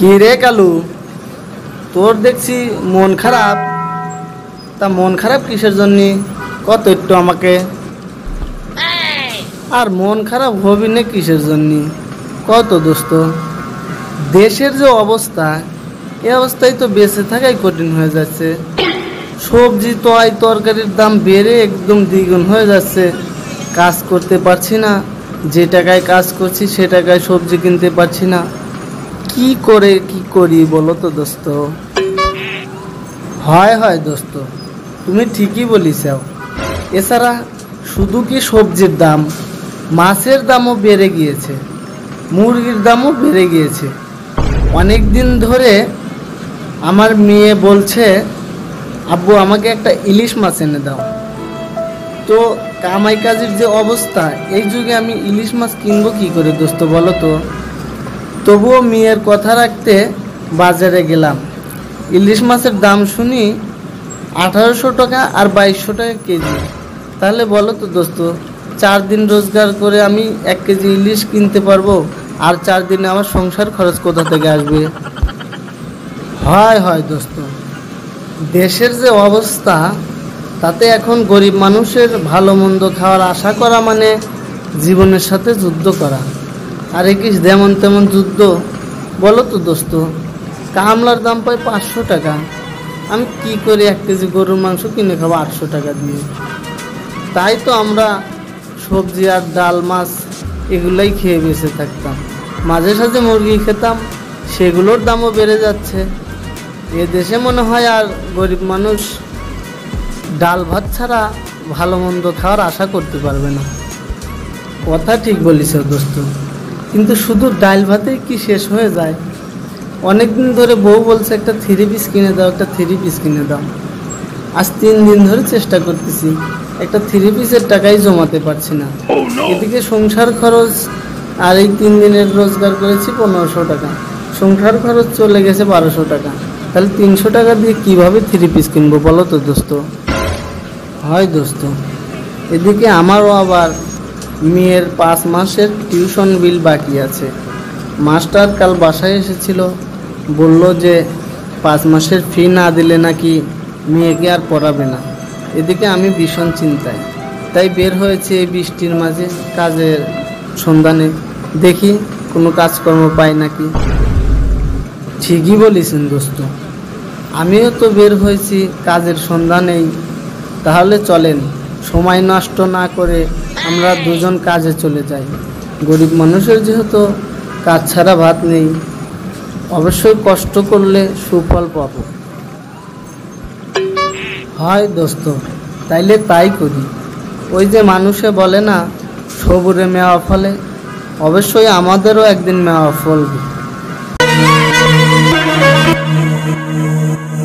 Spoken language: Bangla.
কি রে কালু, তোর দেখছি মন খারাপ। তা মন খারাপ কিসের জন্য কত একটু আমাকে। আর মন খারাপ হবি না কিসের জন্য কত দোস্ত। দেশের যে অবস্থা, এই অবস্থায় তো বেঁচে থাকাই কঠিন হয়ে যাচ্ছে। সবজি তরকারির দাম বেড়ে একদম দ্বিগুণ হয়ে যাচ্ছে। কাজ করতে পারছি না, যে টাকায় কাজ করছি সে টাকায় সবজি কিনতে পারছি না। কি করি বলো তো দোস্ত। হয় দোস্ত, তুমি ঠিকই বলিস। এছাড়া শুধু কি সবজির দাম, মাছের দামও বেড়ে গিয়েছে, মুরগির দামও বেড়ে গিয়েছে। অনেক দিন ধরে আমার মেয়ে বলছে, আব্বু আমাকে একটা ইলিশ মাছ এনে দাও। তো কামাই কাজের যে অবস্থা, এই যুগে আমি ইলিশ মাছ কিনবো কি করে দোস্ত বলো তো। তবুও মেয়ের কথা রাখতে বাজারে গেলাম। ইলিশ মাছের দাম শুনি 1800 টাকা আর 2200 টাকা কেজি। তাহলে বলো তো দোস্ত, 4 দিন রোজগার করে আমি 1 কেজি ইলিশ কিনতে পারবো? আর 4 দিনে আমার সংসার খরচ কোথা থেকে আসবে? হয় দোস্ত, দেশের যে অবস্থা, তাতে এখন গরিব মানুষের ভালো মন্দ খাওয়ার আশা করা মানে জীবনের সাথে যুদ্ধ করা। আর কি যেমন তেমন যুদ্ধ বলো তো দোস্ত। কামলার দাম পাই 500 টাকা, আমি কি করে 1 কেজি গরুর মাংস কিনে খাবো 800 টাকা দিয়ে? তাই তো আমরা সবজি আর ডাল মাছ এগুলাই খেয়ে বেঁচে থাকতাম। মাঝে সাঝে মুরগি খেতাম, সেগুলোর দামও বেড়ে যাচ্ছে। এ দেশে মনে হয় আর গরিব মানুষ ডাল ভাত ছাড়া ভালো মন্দ খাওয়ার আশা করতে পারবে না। কথা ঠিক বলিস দোস্ত, কিন্তু শুধু ডাল ভাতেই কি শেষ হয়ে যায়? অনেকদিন ধরে বউ বলছে একটা 3 পিস কিনে দাও, একটা 3 পিস কিনে দাও। আজ 3 দিন ধরে চেষ্টা করতেছি, একটা 3 পিসের টাকাই জমাতে পারছি না। এদিকে সংসার খরচ, আর এই 3 দিনের রোজগার করেছি 1500 টাকা, সংসার খরচ চলে গেছে 1200 টাকা। তাহলে 300 টাকা দিয়ে কিভাবে 3 পিস কিনবো বলো তো দোস্ত। হয় দোস্ত, এদিকে আমারও আবার মেয়ের 5 মাসের টিউশন বিল বাকি আছে। মাস্টার কাল বাসায় এসেছিল, বলল যে 5 মাসের ফি না দিলে নাকি মেয়েকে আর পড়াবে না। এদিকে আমি ভীষণ চিন্তায়, তাই বের হয়েছে এই বৃষ্টির মাঝে কাজের সন্ধানে। দেখি কোনো কাজকর্ম পাই নাকি। ঠিকই বলেছেন দোস্ত, আমিও তো বের হয়েছি কাজের সন্ধানেই। তাহলে চলেন, সময় নষ্ট না করে আমরা দুজন কাজে চলে যাই। গরিব মানুষের যেহেতু কাজ ছাড়া ভাত নেই, অবশ্যই কষ্ট করলে সুফল পাবো। হয় দোস্ত, তাইলে তাই করি। ওই যে মানুষে বলে না, সবুরে মেওয়া ফলে, অবশ্যই আমাদেরও একদিন মেওয়া ফলবে।